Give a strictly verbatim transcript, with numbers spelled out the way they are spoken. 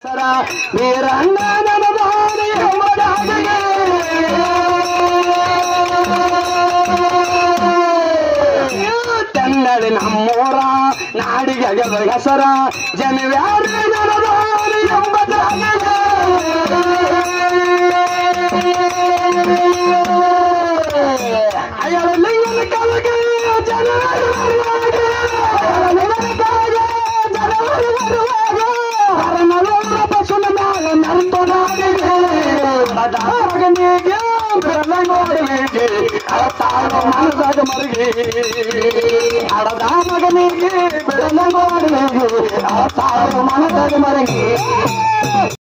ಸರ ವೀರಣ್ಣ ನನ್ನ ಬಾಣಿಯ ಮಡಾಡಿಗೆ ಕನ್ನಡಿ ನಮ್ಮೂರ ನಾಡಿಗೆ ಹೆಸರ ಜನವ್ಯಾರ ನನ್ನ ಬಾಣಿ ಎಂಬ ಅಯ್ಯಳ ಲಿಂಗನ ಕಲಗೆ ಜನವರಿ ಮಗನಿಗೆ ಬೆಲ್ಲ ನೋಡಲಿಕ್ಕೆ ಅಳತಾಳು ಮನದಾಗ ಮರುಗಿ ಅಳದ ಮಗನಿಗೆ ಬೆಲ್ಲ ನೋಡಲಿಕ್ಕೆ ಅಳತಾಳು ಮನದಾಗ ಮರುಗಿ